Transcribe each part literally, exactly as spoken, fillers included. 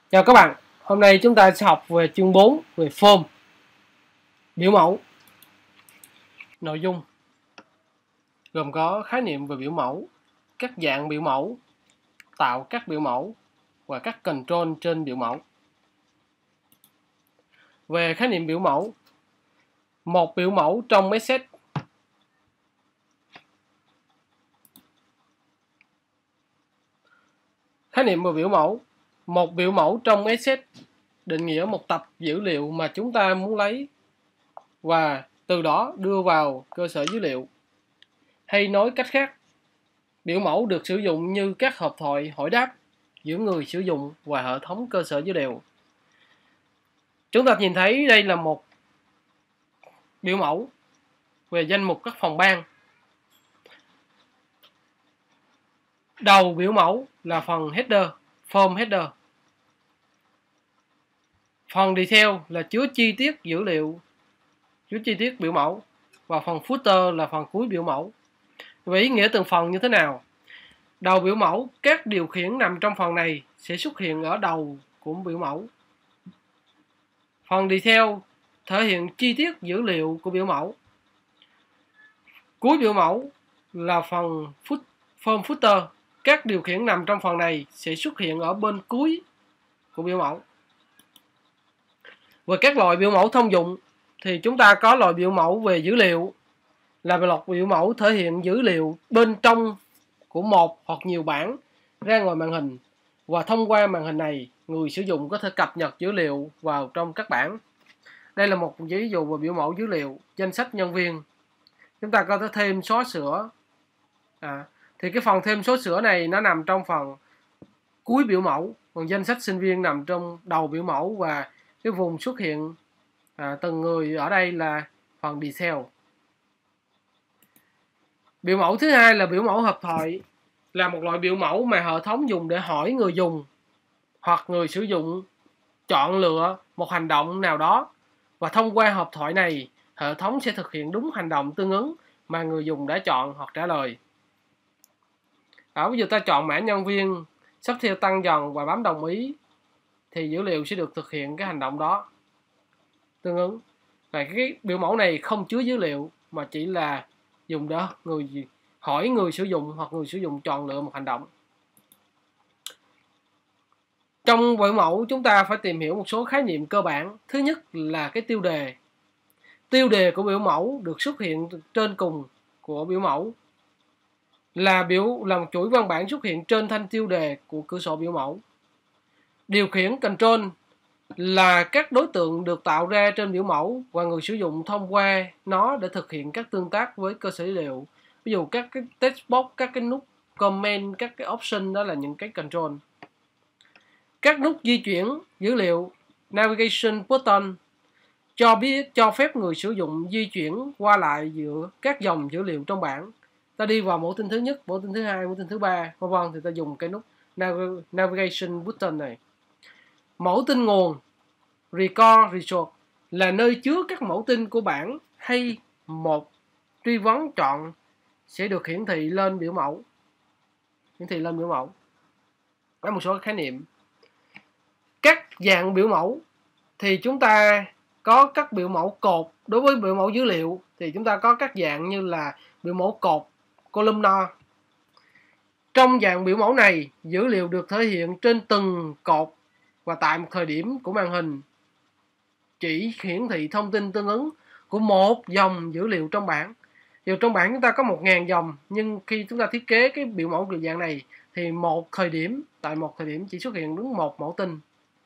Chào các bạn, hôm nay chúng ta sẽ học về chương bốn về form, biểu mẫu. Nội dung gồm có khái niệm về biểu mẫu, các dạng biểu mẫu, tạo các biểu mẫu và các control trên biểu mẫu. Về khái niệm biểu mẫu, một biểu mẫu trong message Khái niệm về biểu mẫu, một biểu mẫu trong message định nghĩa một tập dữ liệu mà chúng ta muốn lấy và từ đó đưa vào cơ sở dữ liệu. Hay nói cách khác, biểu mẫu được sử dụng như các hộp thoại hỏi đáp giữa người sử dụng và hệ thống cơ sở dữ liệu. Chúng ta nhìn thấy đây là một biểu mẫu về danh mục các phòng ban. Đầu biểu mẫu là phần header, form header. Phần detail là chứa chi tiết dữ liệu, chứa chi tiết biểu mẫu. Và phần footer là phần cuối biểu mẫu. Về ý nghĩa từng phần như thế nào? Đầu biểu mẫu, các điều khiển nằm trong phần này sẽ xuất hiện ở đầu của biểu mẫu. Phần detail thể hiện chi tiết dữ liệu của biểu mẫu. Cuối biểu mẫu là phần foot, form footer. Các điều khiển nằm trong phần này sẽ xuất hiện ở bên cuối của biểu mẫu. Về các loại biểu mẫu thông dụng thì chúng ta có loại biểu mẫu về dữ liệu, là loại biểu mẫu thể hiện dữ liệu bên trong của một hoặc nhiều bảng ra ngoài màn hình, và thông qua màn hình này người sử dụng có thể cập nhật dữ liệu vào trong các bảng. Đây là một ví dụ về biểu mẫu dữ liệu danh sách nhân viên. Chúng ta có thể thêm số sữa, à, thì cái phần thêm số sữa này nó nằm trong phần cuối biểu mẫu, còn danh sách sinh viên nằm trong đầu biểu mẫu, và cái vùng xuất hiện à, từng người ở đây là phần detail. Biểu mẫu thứ hai là biểu mẫu hộp thoại, là một loại biểu mẫu mà hệ thống dùng để hỏi người dùng hoặc người sử dụng chọn lựa một hành động nào đó, và thông qua hộp thoại này hệ thống sẽ thực hiện đúng hành động tương ứng mà người dùng đã chọn hoặc trả lời. Ở ví dụ ta chọn mã nhân viên, sắp theo tăng dần và bấm đồng ý, thì dữ liệu sẽ được thực hiện cái hành động đó tương ứng. Và cái biểu mẫu này không chứa dữ liệu mà chỉ là dùng để người hỏi người sử dụng hoặc người sử dụng chọn lựa một hành động. Trong biểu mẫu chúng ta phải tìm hiểu một số khái niệm cơ bản. Thứ nhất là cái tiêu đề. Tiêu đề của biểu mẫu được xuất hiện trên cùng của biểu mẫu, là biểu là một chuỗi văn bản xuất hiện trên thanh tiêu đề của cửa sổ biểu mẫu. Điều khiển control là các đối tượng được tạo ra trên biểu mẫu và người sử dụng thông qua nó để thực hiện các tương tác với cơ sở dữ liệu. Ví dụ các cái text box, các cái nút comment, các cái option, đó là những cái control. Các nút di chuyển dữ liệu, navigation button, cho biết cho phép người sử dụng di chuyển qua lại giữa các dòng dữ liệu trong bảng. Ta đi vào mẫu tin thứ nhất, mẫu tin thứ hai, mẫu tin thứ ba, vân vân, thì ta dùng cái nút navigation button này. Mẫu tin nguồn, record result, là nơi chứa các mẫu tin của bảng hay một truy vấn chọn sẽ được hiển thị lên biểu mẫu. Hiển thị lên biểu mẫu. Có một số khái niệm. Các dạng biểu mẫu thì chúng ta có các biểu mẫu cột. Đối với biểu mẫu dữ liệu thì chúng ta có các dạng như là biểu mẫu cột, columnar. Trong dạng biểu mẫu này, dữ liệu được thể hiện trên từng cột và tại một thời điểm của màn hình chỉ hiển thị thông tin tương ứng của một dòng dữ liệu trong bảng. Dù trong bảng chúng ta có một nghìn dòng, nhưng khi chúng ta thiết kế cái biểu mẫu kiểu dạng này thì một thời điểm, tại một thời điểm chỉ xuất hiện đúng một mẫu tin.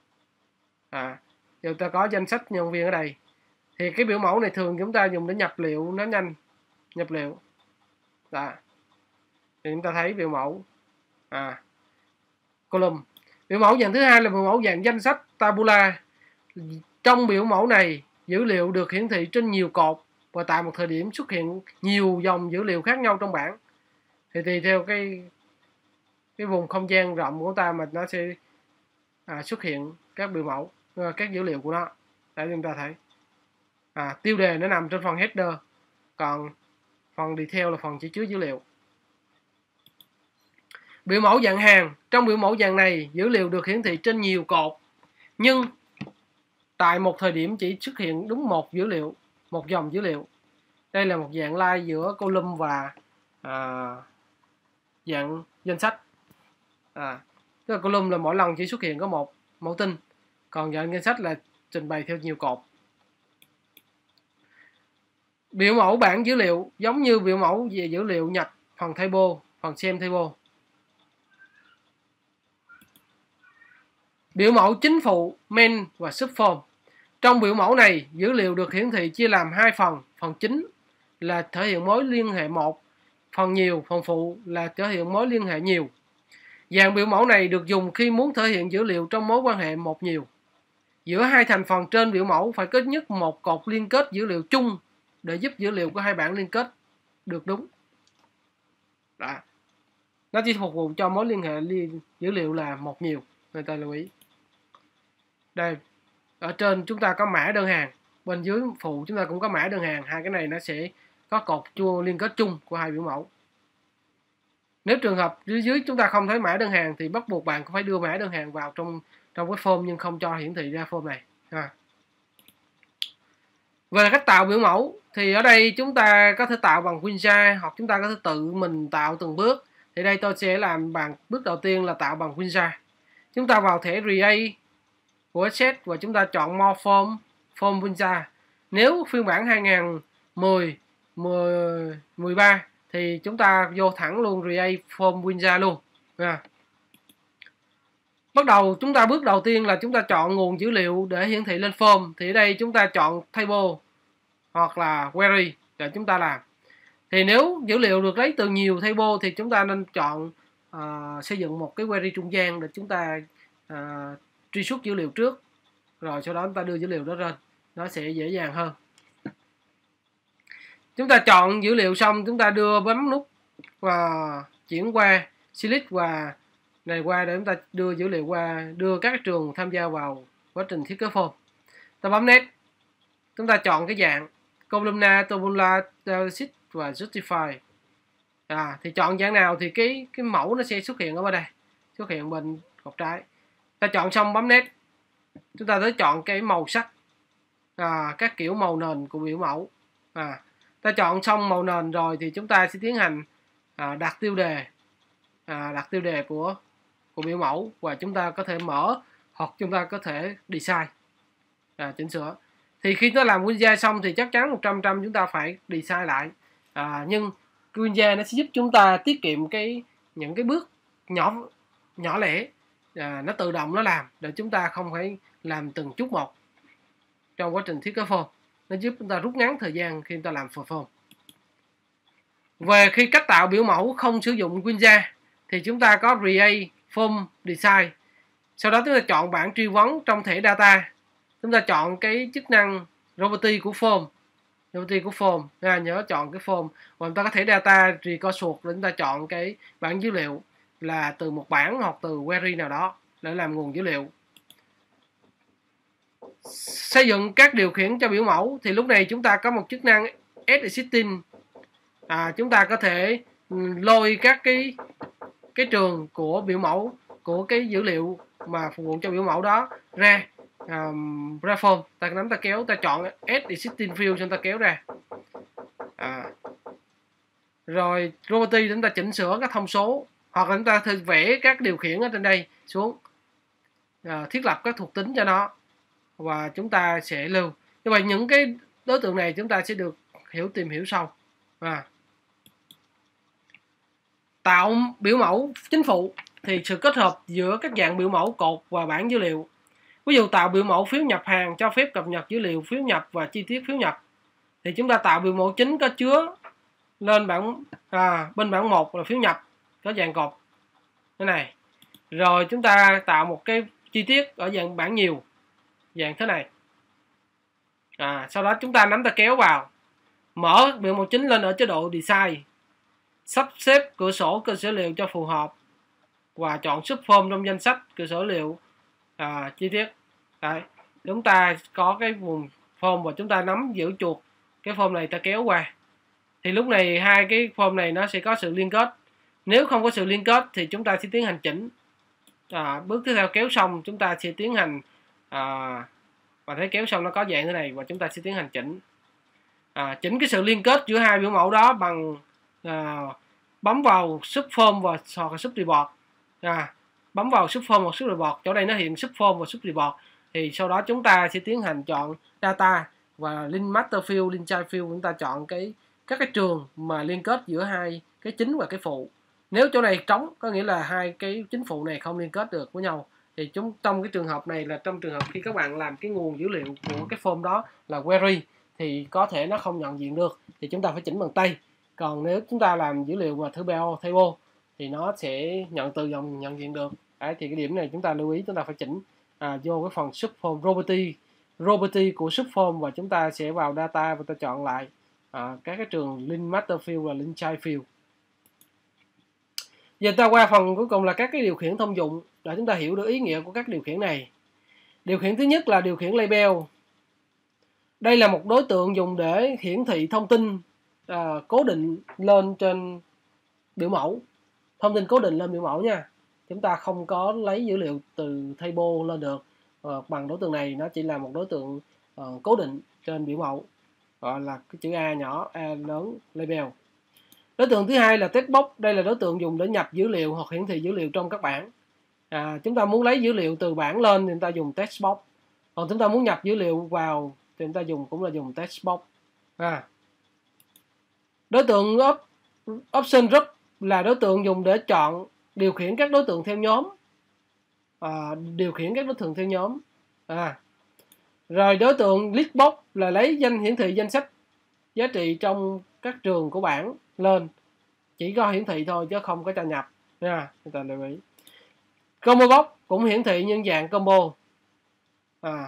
À, chúng ta có danh sách nhân viên ở đây. Thì cái biểu mẫu này thường chúng ta dùng để nhập liệu nó nhanh. Nhập liệu. Đó. Thì chúng ta thấy biểu mẫu à, column. Biểu mẫu dạng thứ hai là biểu mẫu dạng danh sách tabula. Trong biểu mẫu này, dữ liệu được hiển thị trên nhiều cột và tại một thời điểm xuất hiện nhiều dòng dữ liệu khác nhau trong bảng. Thì tùy theo cái cái vùng không gian rộng của ta mà nó sẽ à, xuất hiện các biểu mẫu, các dữ liệu của nó. Để chúng ta thấy à, tiêu đề nó nằm trên phần header, còn phần detail là phần chỉ chứa dữ liệu. Biểu mẫu dạng hàng. Trong biểu mẫu dạng này, dữ liệu được hiển thị trên nhiều cột nhưng tại một thời điểm chỉ xuất hiện đúng một dữ liệu, một dòng dữ liệu. Đây là một dạng line giữa column và à, dạng danh sách. À, tức là column là mỗi lần chỉ xuất hiện có một mẫu tin, còn dạng danh sách là trình bày theo nhiều cột. Biểu mẫu bảng dữ liệu giống như biểu mẫu về dữ liệu nhập phần table, phần xem table. Biểu mẫu chính phụ main và subform. Trong biểu mẫu này, dữ liệu được hiển thị chia làm hai phần. Phần chính là thể hiện mối liên hệ một, phần nhiều, phần phụ là thể hiện mối liên hệ nhiều. Dạng biểu mẫu này được dùng khi muốn thể hiện dữ liệu trong mối quan hệ một nhiều. Giữa hai thành phần trên biểu mẫu phải có nhất một cột liên kết dữ liệu chung để giúp dữ liệu của hai bảng liên kết được đúng. Đó. Nó chỉ phục vụ cho mối liên hệ liên dữ liệu là một nhiều, người ta lưu ý. Đây, ở trên chúng ta có mã đơn hàng, bên dưới phụ chúng ta cũng có mã đơn hàng. Hai cái này nó sẽ có cột chua liên kết chung của hai biểu mẫu. Nếu trường hợp dưới dưới chúng ta không thấy mã đơn hàng thì bắt buộc bạn cũng phải đưa mã đơn hàng vào trong trong cái form nhưng không cho hiển thị ra form này. À. Về cách tạo biểu mẫu thì ở đây chúng ta có thể tạo bằng Winjar hoặc chúng ta có thể tự mình tạo từng bước. Thì đây tôi sẽ làm bằng bước đầu tiên là tạo bằng Winjar. Chúng ta vào thẻ Create của Access và chúng ta chọn More Form, Form Winjar. Nếu phiên bản hai nghìn mười, mười, mười ba thì chúng ta vô thẳng luôn Create Form Winjar luôn. À. Bắt đầu chúng ta bước đầu tiên là chúng ta chọn nguồn dữ liệu để hiển thị lên form. Thì ở đây chúng ta chọn table hoặc là query để chúng ta làm. Thì nếu dữ liệu được lấy từ nhiều table thì chúng ta nên chọn uh, xây dựng một cái query trung gian để chúng ta uh, truy xuất dữ liệu trước, rồi sau đó chúng ta đưa dữ liệu đó lên, nó sẽ dễ dàng hơn. Chúng ta chọn dữ liệu xong chúng ta đưa bấm nút và chuyển qua select và này qua để chúng ta đưa dữ liệu qua, đưa các trường tham gia vào quá trình thiết kế form. Ta bấm next, chúng ta chọn cái dạng columnar, tabular, analysis và justify. À, thì chọn dạng nào thì cái cái mẫu nó sẽ xuất hiện ở bên đây, xuất hiện bên góc trái. Ta chọn xong bấm next, chúng ta tới chọn cái màu sắc, à, các kiểu màu nền của biểu mẫu. À, ta chọn xong màu nền rồi thì chúng ta sẽ tiến hành à, đặt tiêu đề, à, đặt tiêu đề của của biểu mẫu và chúng ta có thể mở hoặc chúng ta có thể design, à, chỉnh sửa. Thì khi nó làm Winjar xong thì chắc chắn một trăm phần trăm chúng ta phải design lại. À, nhưng Winjar nó sẽ giúp chúng ta tiết kiệm cái những cái bước nhỏ nhỏ lẻ, à, nó tự động nó làm để chúng ta không phải làm từng chút một trong quá trình thiết kế form. Nó giúp chúng ta rút ngắn thời gian khi chúng ta làm form. Về khi cách tạo biểu mẫu không sử dụng Winjar thì chúng ta có Create Form Design. Sau đó chúng ta chọn bảng truy vấn trong thẻ data. Chúng ta chọn cái chức năng property của form. Property của form. À, nhớ chọn cái form. Và chúng ta có thể data recursion để chúng ta chọn cái bảng dữ liệu là từ một bảng hoặc từ query nào đó để làm nguồn dữ liệu. Xây dựng các điều khiển cho biểu mẫu thì lúc này chúng ta có một chức năng add existing. À, chúng ta có thể lôi các cái cái trường của biểu mẫu, của cái dữ liệu mà phục vụ cho biểu mẫu đó ra, um, ra form. Ta nắm ta kéo, ta chọn add existing field cho ta kéo ra. À. Rồi property chúng ta chỉnh sửa các thông số hoặc là chúng ta thử vẽ các điều khiển ở trên đây xuống, à, thiết lập các thuộc tính cho nó và chúng ta sẽ lưu. Như vậy những cái đối tượng này chúng ta sẽ được hiểu tìm hiểu sau. À. Tạo biểu mẫu chính phụ thì sự kết hợp giữa các dạng biểu mẫu cột và bảng dữ liệu. Ví dụ tạo biểu mẫu phiếu nhập hàng cho phép cập nhật dữ liệu phiếu nhập và chi tiết phiếu nhập. Thì chúng ta tạo biểu mẫu chính có chứa lên bảng, à, bên bảng một là phiếu nhập có dạng cột thế này. Rồi chúng ta tạo một cái chi tiết ở dạng bảng nhiều dạng thế này. À, sau đó chúng ta nắm ta kéo vào, mở biểu mẫu chính lên ở chế độ design, sắp xếp cửa sổ cơ sở liệu cho phù hợp và chọn subform trong danh sách cơ sở liệu, à, chi tiết. Đấy, chúng ta có cái vùng form và chúng ta nắm giữ chuột cái form này ta kéo qua. Thì lúc này hai cái form này nó sẽ có sự liên kết. Nếu không có sự liên kết thì chúng ta sẽ tiến hành chỉnh. À, bước tiếp theo kéo xong chúng ta sẽ tiến hành à, và thấy kéo xong nó có dạng thế này, và chúng ta sẽ tiến hành chỉnh à, chỉnh cái sự liên kết giữa hai biểu mẫu đó bằng à, bấm vào subform và hoặc là subreport à, bấm vào subform hoặc subreport. Chỗ đây nó hiện subform và subreport, thì sau đó chúng ta sẽ tiến hành chọn data và link master field, link child field, chúng ta chọn cái các cái trường mà liên kết giữa hai cái chính và cái phụ. Nếu chỗ này trống có nghĩa là hai cái chính phụ này không liên kết được với nhau, thì chúng trong cái trường hợp này là trong trường hợp khi các bạn làm cái nguồn dữ liệu của cái form đó là query thì có thể nó không nhận diện được, thì chúng ta phải chỉnh bằng tay. Còn nếu chúng ta làm dữ liệu mà thứ ba table thì nó sẽ nhận từ dòng nhận diện được. Đấy, thì cái điểm này chúng ta lưu ý, chúng ta phải chỉnh à, vô cái phần subform property property của subform, và chúng ta sẽ vào data và ta chọn lại à, các cái trường link master field và link child field. Giờ ta qua phần cuối cùng là các cái điều khiển thông dụng để chúng ta hiểu được ý nghĩa của các điều khiển này. Điều khiển thứ nhất là điều khiển label. Đây là một đối tượng dùng để hiển thị thông tin à, cố định lên trên biểu mẫu. Thông tin cố định lên biểu mẫu nha. Chúng ta không có lấy dữ liệu từ table lên được à, bằng đối tượng này. Nó chỉ là một đối tượng à, cố định trên biểu mẫu, gọi là cái chữ A nhỏ, A lớn, label. Đối tượng thứ hai là text box. Đây là đối tượng dùng để nhập dữ liệu hoặc hiển thị dữ liệu trong các bảng. À, chúng ta muốn lấy dữ liệu từ bảng lên thì chúng ta dùng text box. Còn chúng ta muốn nhập dữ liệu vào thì chúng ta dùng cũng là dùng text box. À. Đối tượng op, option group là đối tượng dùng để chọn điều khiển các đối tượng theo nhóm. À, điều khiển các đối tượng theo nhóm. À. Rồi đối tượng list box là lấy danh hiển thị danh sách giá trị trong các trường của bảng lên, chỉ có hiển thị thôi chứ không có cho nhập nha, chúng ta lưu ý. Combo box cũng hiển thị nhân dạng combo. À.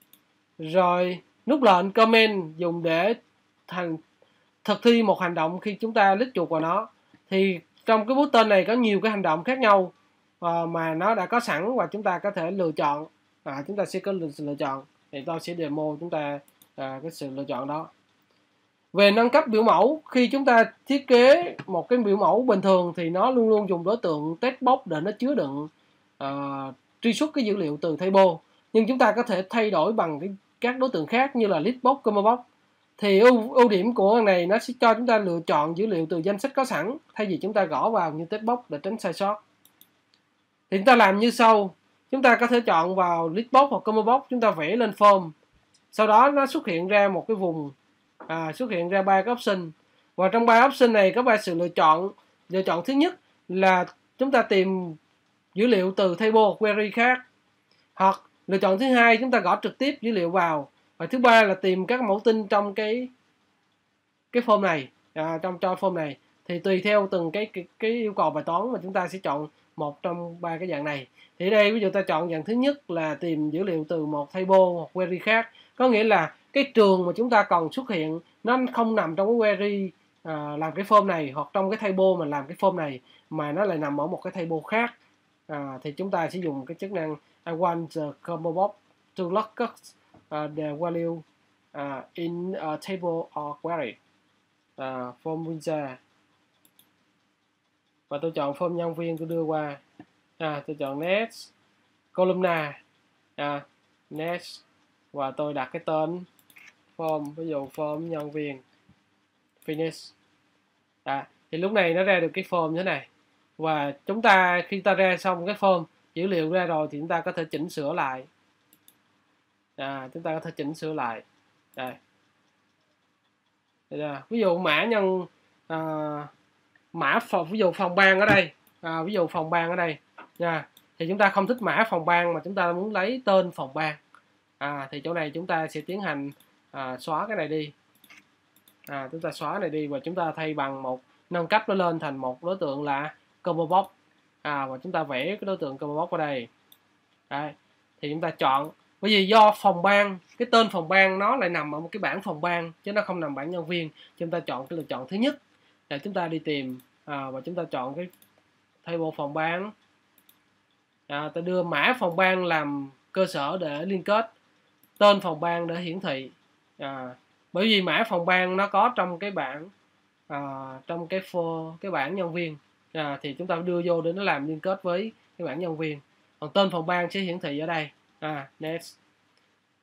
Rồi nút lệnh comment dùng để thành thực thi một hành động khi chúng ta click chuột vào nó. Thì trong cái button này có nhiều cái hành động khác nhau à, mà nó đã có sẵn và chúng ta có thể lựa chọn. À, chúng ta sẽ có lựa chọn. Thì tôi sẽ demo chúng ta à, cái sự lựa chọn đó. Về nâng cấp biểu mẫu, khi chúng ta thiết kế một cái biểu mẫu bình thường thì nó luôn luôn dùng đối tượng text box để nó chứa đựng uh, truy xuất cái dữ liệu từ table. Nhưng chúng ta có thể thay đổi bằng cái, các đối tượng khác như là list box, combo box. Thì ưu, ưu điểm của cái này nó sẽ cho chúng ta lựa chọn dữ liệu từ danh sách có sẵn thay vì chúng ta gõ vào như text box để tránh sai sót. Thì chúng ta làm như sau. Chúng ta có thể chọn vào list box hoặc combo box, chúng ta vẽ lên form. Sau đó nó xuất hiện ra một cái vùng À, xuất hiện ra ba cái option, và trong ba option này có ba sự lựa chọn. Lựa chọn thứ nhất là chúng ta tìm dữ liệu từ table query khác, hoặc lựa chọn thứ hai chúng ta gõ trực tiếp dữ liệu vào, và thứ ba là tìm các mẫu tin trong cái cái form này à, trong cho form này. Thì tùy theo từng cái, cái cái yêu cầu bài toán mà chúng ta sẽ chọn một trong ba cái dạng này. Thì đây ví dụ ta chọn dạng thứ nhất là tìm dữ liệu từ một table hoặc query khác, có nghĩa là cái trường mà chúng ta còn xuất hiện nó không nằm trong cái query à, làm cái form này, hoặc trong cái table mà làm cái form này, mà nó lại nằm ở một cái table khác. À, thì chúng ta sẽ dùng cái chức năng I want the combo box to look uh, the value uh, in a table or query uh, form wizard. Và tôi chọn form nhân viên, tôi đưa qua à, tôi chọn next columnar à, next, và tôi đặt cái tên form, ví dụ form nhân viên finish. À, thì lúc này nó ra được cái form như thế này, và chúng ta khi ta ra xong cái form dữ liệu ra rồi thì chúng ta có thể chỉnh sửa lại. À, chúng ta có thể chỉnh sửa lại đây. Đây ví dụ mã nhân à, mã phòng, ví dụ phòng ban ở đây à, ví dụ phòng ban ở đây nha, thì chúng ta không thích mã phòng ban mà chúng ta muốn lấy tên phòng ban. À, thì chỗ này chúng ta sẽ tiến hành à, xóa cái này đi. À, chúng ta xóa này đi và chúng ta thay bằng một, nâng cấp nó lên thành một đối tượng là combo box. À, và chúng ta vẽ cái đối tượng combo box ở đây. Đây. Thì chúng ta chọn, bởi vì do phòng ban, cái tên phòng ban nó lại nằm ở một cái bảng phòng ban chứ nó không nằm bảng nhân viên. Chúng ta chọn cái lựa chọn thứ nhất để chúng ta đi tìm à, và chúng ta chọn cái table phòng ban. À, ta đưa mã phòng ban làm cơ sở để liên kết, tên phòng ban để hiển thị. À, bởi vì mã phòng ban nó có trong cái bảng à, trong cái for, cái bảng nhân viên à, thì chúng ta đưa vô để nó làm liên kết với cái bảng nhân viên. Còn tên phòng ban sẽ hiển thị ở đây. À, next.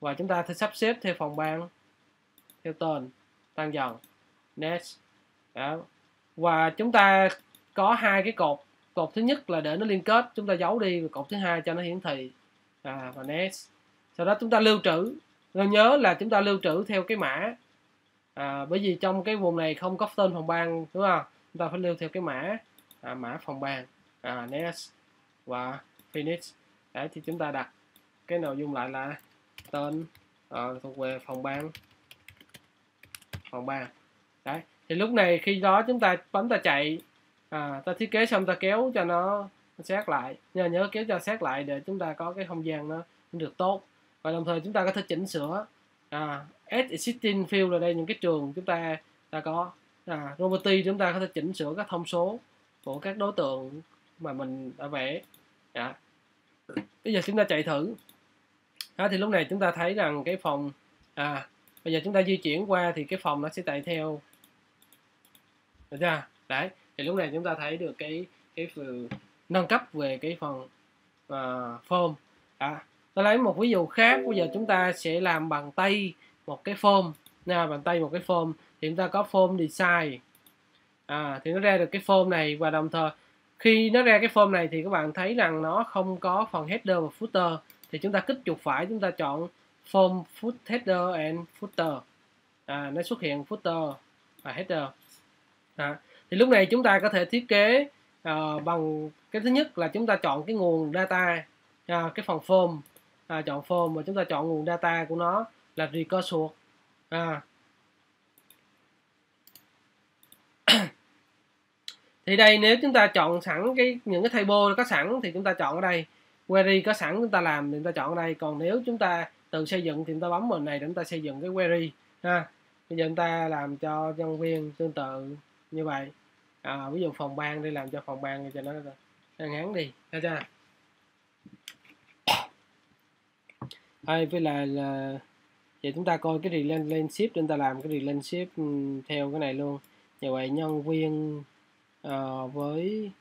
và chúng ta sẽ sắp xếp theo phòng ban, theo tên, tăng dần, next. Đó. Và chúng ta có hai cái cột. Cột thứ nhất là để nó liên kết, chúng ta giấu đi, và cột thứ hai cho nó hiển thị, à, và next. Sau đó chúng ta lưu trữ. Rồi nhớ là chúng ta lưu trữ theo cái mã, à, bởi vì trong cái vùng này không có tên phòng ban, đúng không? Chúng ta phải lưu theo cái mã, à, mã phòng ban, à, next và finish. Đấy, thì chúng ta đặt cái nội dung lại là tên, uh, thuộc về phòng ban, phòng ban. Đấy, thì lúc này khi đó chúng ta bấm ta chạy, à, ta thiết kế xong ta kéo cho nó sát lại, nhớ nhớ kéo cho sát lại để chúng ta có cái không gian nó được tốt. Và đồng thời chúng ta có thể chỉnh sửa, à, add existing field, là đây những cái trường chúng ta đã có, à, property chúng ta có thể chỉnh sửa các thông số của các đối tượng mà mình đã vẽ. Dạ. Bây giờ chúng ta chạy thử. Đó, thì lúc này chúng ta thấy rằng cái phòng, à, bây giờ chúng ta di chuyển qua thì cái phòng nó sẽ chạy theo, được chưa? Đấy, thì lúc này chúng ta thấy được cái cái phần nâng cấp về cái phần uh, form. À, tôi lấy một ví dụ khác. Bây giờ chúng ta sẽ làm bằng tay một cái form nha, bằng tay một cái form thì chúng ta có form design, à, thì nó ra được cái form này. Và đồng thời khi nó ra cái form này thì các bạn thấy rằng nó không có phần header và footer, thì chúng ta kích chuột phải, chúng ta chọn form foot header and footer, à, nó xuất hiện footer và header. À, thì lúc này chúng ta có thể thiết kế uh, bằng cái thứ nhất là chúng ta chọn cái nguồn data, à, cái phần form, à, chọn form và chúng ta chọn nguồn data của nó là recursion. À. Thì đây nếu chúng ta chọn sẵn cái những cái table có sẵn thì chúng ta chọn ở đây, query có sẵn chúng ta làm thì chúng ta chọn ở đây. Còn nếu chúng ta tự xây dựng thì chúng ta bấm vào này để chúng ta xây dựng cái query ha. Bây giờ chúng ta làm cho nhân viên tương tự như vậy, à, ví dụ phòng ban đi, làm cho phòng ban cho nó, nó ngắn đi, thấy chưa? Hay với là, là vậy chúng ta coi cái relationship, chúng ta làm cái relationship theo cái này luôn. Như vậy nhân viên uh, với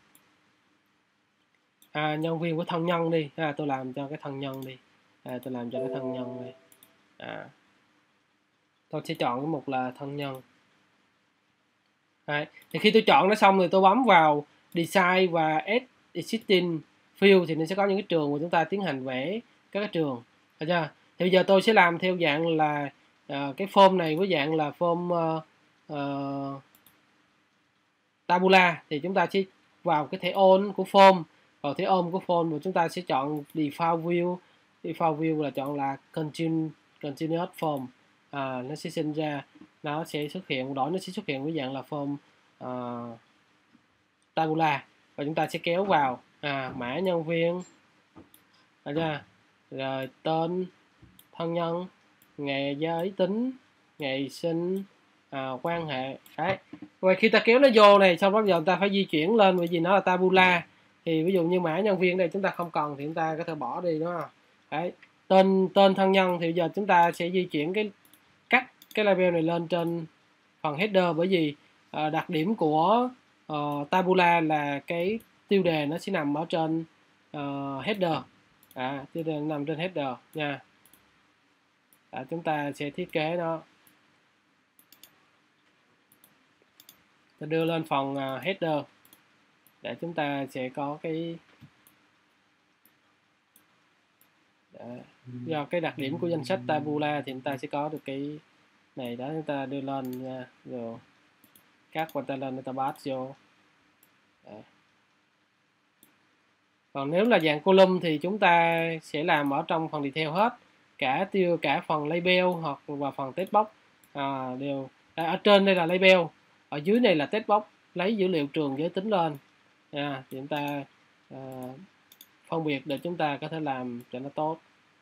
à, nhân viên với thân nhân đi, à, tôi làm cho cái thân nhân đi, à, tôi làm cho cái thân nhân đi, à, tôi sẽ chọn cái mục là thân nhân. Đấy. Thì khi tôi chọn nó xong thì tôi bấm vào design và add existing field thì nó sẽ có những cái trường mà chúng ta tiến hành vẽ các cái trường, được chưa? Thì bây giờ tôi sẽ làm theo dạng là uh, cái form này với dạng là form uh, uh, tabula, thì chúng ta sẽ vào cái thẻ on của form, vào thẻ on của form và chúng ta sẽ chọn default view. Default view là chọn là continue, continuous form, à, nó sẽ sinh ra, nó sẽ xuất hiện, đổi nó sẽ xuất hiện với dạng là form uh, tabula, và chúng ta sẽ kéo vào, à, mã nhân viên, được chưa? Rồi tên thân nhân, ngày giới tính, ngày sinh, à, quan hệ. Đấy. Rồi khi ta kéo nó vô này xong đó giờ ta phải di chuyển lên, bởi vì nó là tabula, thì ví dụ như mã nhân viên đây chúng ta không cần thì chúng ta có thể bỏ đi, đúng không? Đấy. Tên tên thân nhân thì giờ chúng ta sẽ di chuyển cái cắt cái label này lên trên phần header, bởi vì uh, đặc điểm của uh, tabula là cái tiêu đề nó sẽ nằm ở trên uh, header, à, tiêu đề nằm trên header nha. À, chúng ta sẽ thiết kế nó, ta đưa lên phần uh, header để chúng ta sẽ có cái để, do cái đặc điểm của danh sách tabula thì chúng ta sẽ có được cái này đó, chúng ta đưa lên nha, rồi các qua ta lên ta pass vô. Đấy. Còn nếu là dạng column thì chúng ta sẽ làm ở trong phần detail hết, cả tiêu cả phần label hoặc và phần text box, à, đều à, ở trên đây là label, ở dưới này là text box, lấy dữ liệu trường giới tính lên, à, thì chúng ta à, phân biệt để chúng ta có thể làm cho nó tốt.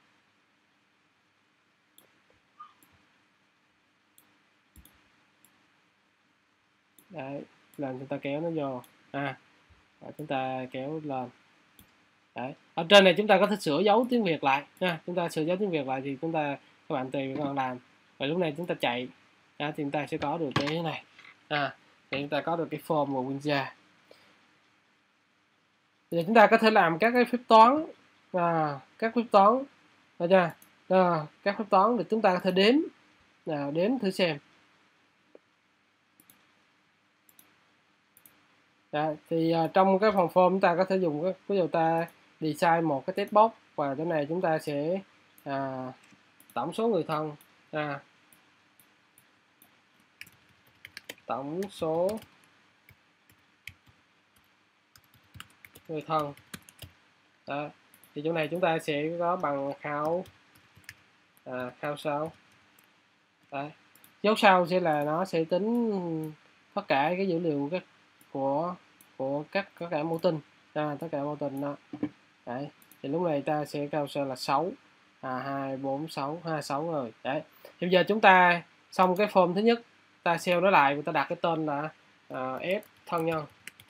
Đấy, làm chúng ta kéo nó vô, à, chúng ta kéo lên. Đấy. Ở trên này chúng ta có thể sửa dấu tiếng Việt lại nha. Chúng ta sửa dấu tiếng Việt lại thì chúng ta, các bạn tùy các bạn làm. Và lúc này chúng ta chạy, à, thì chúng ta sẽ có được cái này, à, thì chúng ta có được cái form của Winja. Giờ chúng ta có thể làm các cái phép toán, à, các phép toán, được chưa? à, các phép toán để chúng ta có thể đếm, nào đếm thử xem. Đó, thì uh, trong cái phần form chúng ta có thể dùng cái ví dụ ta design một cái text box và cái này chúng ta sẽ à, tổng số người thân, à, tổng số người thân. Đó. Thì chỗ này chúng ta sẽ có bằng khảo à, khảo sau. Đấy. Dấu sau sẽ là nó sẽ tính tất cả cái dữ liệu các của của các tất cả mẫu tin, à, tất cả mẫu tin đó. Đấy. Thì lúc này ta sẽ cao sơ là sáu, à, hai, bốn, sáu, hai, sáu rồi. Đấy. Thì bây giờ chúng ta xong cái form thứ nhất, ta save nó lại và ta đặt cái tên là uh, F thân nhân.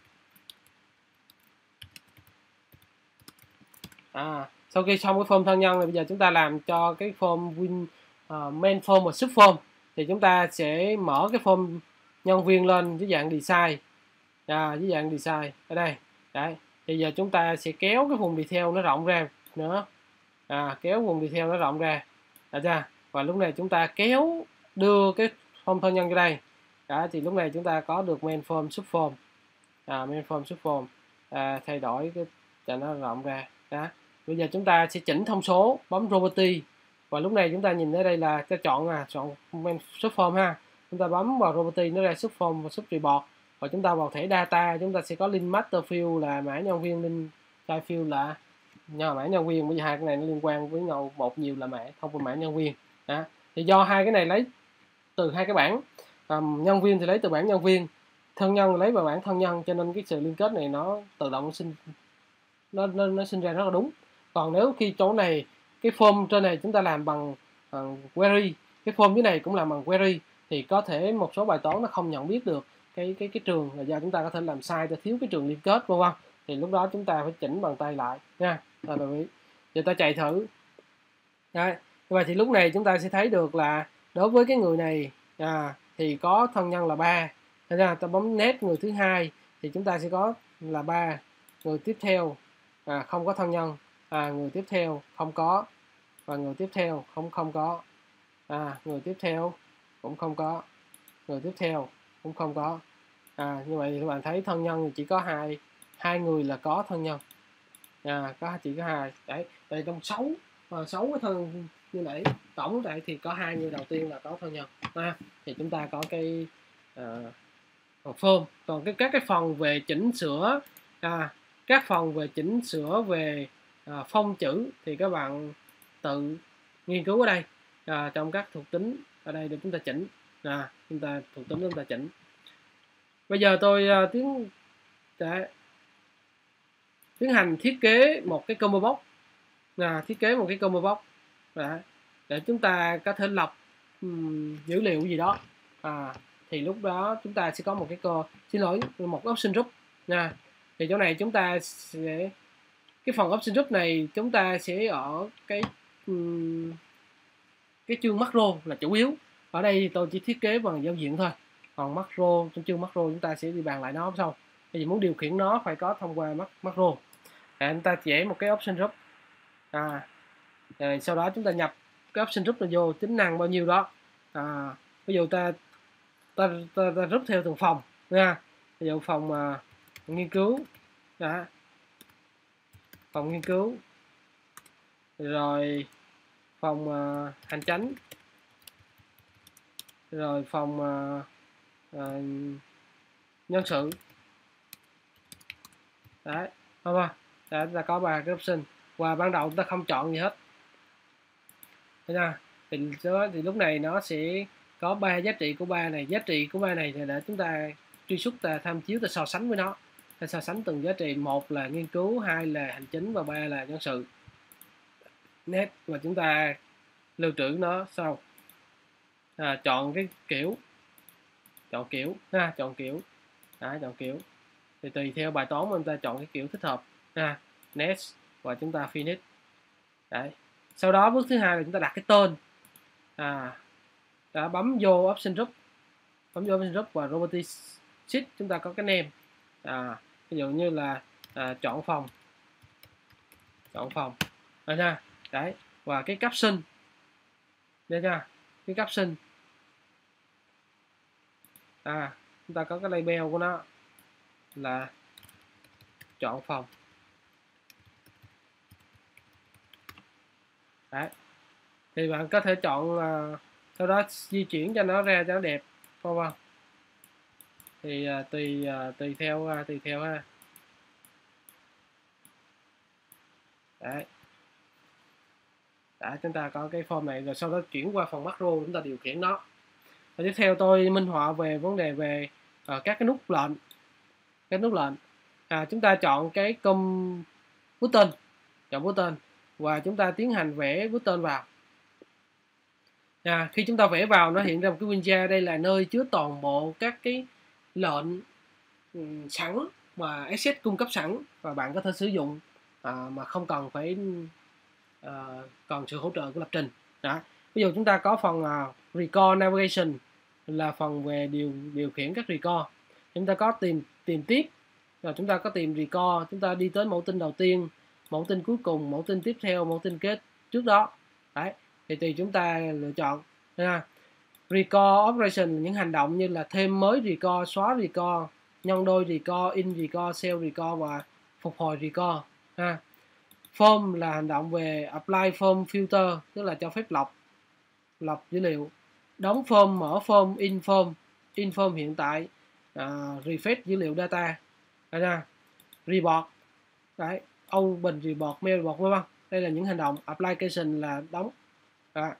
À, sau khi xong cái form thân nhân thì bây giờ chúng ta làm cho cái form win uh, main form và sub form. Thì chúng ta sẽ mở cái form nhân viên lên với dạng design, à, với dạng design ở đây. Đấy. Thì giờ chúng ta sẽ kéo cái vùng detail nó rộng ra nữa, à, kéo vùng detail nó rộng ra, à, ra. Và lúc này chúng ta kéo đưa cái form thân nhân ra đây. Đó, thì lúc này chúng ta có được main form sub form, à, main form sub form, à, thay đổi cái cho nó rộng ra. Đó. Bây giờ chúng ta sẽ chỉnh thông số, bấm property và lúc này chúng ta nhìn thấy đây là ta chọn à chọn main sub form ha. Chúng ta bấm vào property nó ra sub form và sub report và chúng ta vào thẻ data, chúng ta sẽ có link master field là mã nhân viên, link child field là nhờ mã nhân viên, bởi vì hai cái này nó liên quan với nhau một nhiều là mã không có mã nhân viên. Đó. Thì do hai cái này lấy từ hai cái bảng, um, nhân viên thì lấy từ bảng nhân viên, thân nhân lấy vào bảng thân nhân, cho nên cái sự liên kết này nó tự động sinh nó nó, nó sinh ra rất là đúng. Còn nếu khi chỗ này cái form trên này chúng ta làm bằng uh, query, cái form dưới này cũng làm bằng query, thì có thể một số bài toán nó không nhận biết được cái cái cái trường, là do chúng ta có thể làm sai, ta thiếu cái trường liên kết, vân vân. Thì lúc đó chúng ta phải chỉnh bằng tay lại nha. Rồi đồng ý. Giờ ta chạy thử. Đấy. Và thì lúc này chúng ta sẽ thấy được là đối với cái người này à, thì có thân nhân là ba. Thế ra ta bấm next người thứ hai thì chúng ta sẽ có là ba. Người tiếp theo à, không có thân nhân, à, người tiếp theo không có, và người tiếp theo không không có, à, người tiếp theo cũng không có, người tiếp theo cũng không có. À, như vậy thì các bạn thấy thân nhân thì chỉ có hai hai người là có thân nhân, à, có chỉ có hai. Đấy, đây trong sáu sáu cái thân như nãy tổng tại thì có hai người đầu tiên là có thân nhân, à, thì chúng ta có cái uh, form. Còn cái các cái phần về chỉnh sửa, à, các phần về chỉnh sửa về à, phông chữ thì các bạn tự nghiên cứu ở đây, à, trong các thuộc tính ở đây để chúng ta chỉnh, à, chúng ta thuộc tính chúng ta chỉnh. Bây giờ tôi uh, tiến để tiến hành thiết kế một cái combo box, à, thiết kế một cái combo box để, để chúng ta có thể lọc um, dữ liệu gì đó, à, thì lúc đó chúng ta sẽ có một cái cơ xin lỗi một option group nha. Thì chỗ này chúng ta sẽ cái phần option group này chúng ta sẽ ở cái um, cái chương macro là chủ yếu. Ở đây tôi chỉ thiết kế bằng giao diện thôi, còn macro trong chương macro chúng ta sẽ đi bàn lại nó sau. Vì muốn điều khiển nó phải có thông qua macro. À, chúng ta vẽ một cái option group, à, rồi sau đó chúng ta nhập cái option group này vô tính năng bao nhiêu đó, à, ví dụ ta ta, ta, ta rút theo từng phòng nha. Ví dụ phòng uh, nghiên cứu đó, phòng nghiên cứu, rồi phòng uh, hành chánh, rồi phòng uh, uh, nhân sự. Đấy, không à, đã ta có ba cái option và ban đầu chúng ta không chọn gì hết. Thấy chưa? Thì, thì lúc này nó sẽ có ba giá trị của ba này, giá trị của ba này thì để chúng ta truy xuất, ta tham chiếu, ta so sánh với nó, ta so sánh từng giá trị, một là nghiên cứu, hai là hành chính và ba là nhân sự. Nét và chúng ta lưu trữ nó sau, à, chọn cái kiểu, chọn kiểu ha, chọn kiểu, à, chọn kiểu thì tùy theo bài toán mà chúng ta chọn cái kiểu thích hợp, ha, next và chúng ta finish. Đấy. Sau đó bước thứ hai là chúng ta đặt cái tên, à, đã bấm vô option group, bấm vô option group và property sheet chúng ta có cái name, à, ví dụ như là à, chọn phòng, chọn phòng, đấy nha. Đấy, và cái caption Được chưa? Cái caption, à chúng ta có cái label của nó là chọn phòng. Đấy, thì bạn có thể chọn uh, sau đó di chuyển cho nó ra cho nó đẹp, không không? Thì uh, tùy uh, tùy theo uh, tùy theo ha. Đấy. Đã, chúng ta có cái form này rồi, sau đó chuyển qua phần macro chúng ta điều khiển nó. Và tiếp theo tôi minh họa về vấn đề về uh, các cái nút lệnh. Các nút lệnh. À, chúng ta chọn cái com button, chọn button và chúng ta tiến hành vẽ button vào. À, khi chúng ta vẽ vào nó hiện ra một cái window, đây là nơi chứa toàn bộ các cái lệnh um, sẵn mà Access cung cấp sẵn và bạn có thể sử dụng à, mà không cần phải uh, còn sự hỗ trợ của lập trình. Đó. Ví dụ chúng ta có phần uh, Record Navigation là phần về điều điều khiển các record. Chúng ta có tìm tìm tiếp, rồi chúng ta có tìm record, chúng ta đi tới mẫu tin đầu tiên, mẫu tin cuối cùng, mẫu tin tiếp theo, mẫu tin kết trước đó. Đấy, thì tùy chúng ta lựa chọn. Ha. Record operation, những hành động như là thêm mới record, xóa record, nhân đôi record, in record, sell record và phục hồi record. Ha. Form là hành động về apply form filter, tức là cho phép lọc lọc dữ liệu, đóng form, mở form, in form, in form hiện tại, uh, refresh dữ liệu data, ra report, đấy, open report, mail report, vân vân. Đây là những hành động. Application là đóng. Đó.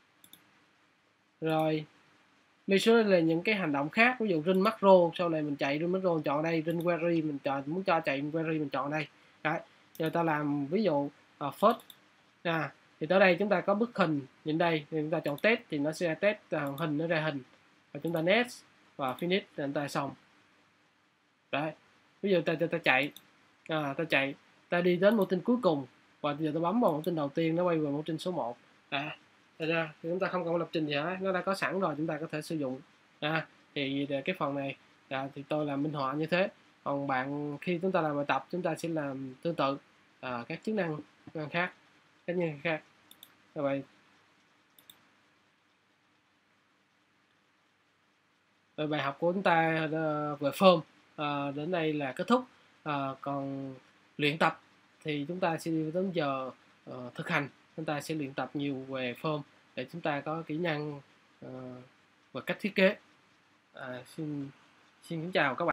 Rồi measure là những cái hành động khác, ví dụ run macro, sau này mình chạy run macro mình chọn đây, run query mình chọn, muốn cho chạy query mình chọn đây. Đấy, rồi ta làm ví dụ uh, first, à, thì tới đây chúng ta có bức hình nhìn đây, thì chúng ta chọn test thì nó sẽ test uh, hình, nó ra hình, và chúng ta next và finish thì chúng ta xong. Đấy, ví dụ ta ta, ta chạy, à, ta chạy, ta đi đến mẫu tin cuối cùng và giờ ta bấm vào mẫu tin đầu tiên, nó quay về mẫu tin số một. À, ra thì chúng ta không cần lập trình gì hết, nó đã có sẵn rồi, chúng ta có thể sử dụng. À, thì cái phần này à, thì tôi làm minh họa như thế. Còn bạn khi chúng ta làm bài tập chúng ta sẽ làm tương tự à, các chức năng khác, các chức năng khác. Rồi vậy. Rồi bài học của chúng ta về form à, đến đây là kết thúc. À, còn luyện tập thì chúng ta sẽ đi đến giờ uh, thực hành, chúng ta sẽ luyện tập nhiều về form để chúng ta có kỹ năng uh, và cách thiết kế. À, xin xin kính chào các bạn.